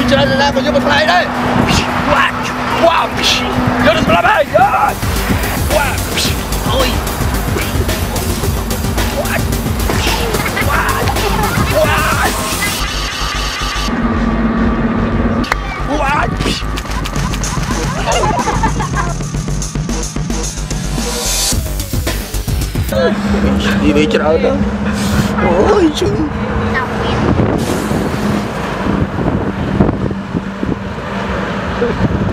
chơi ra còn như một play đấy. Wow, wow, vô được play đây. Wow, ôi. Wow, wow, wow. Đi về chợ đó. Ôi chừng. Thank you.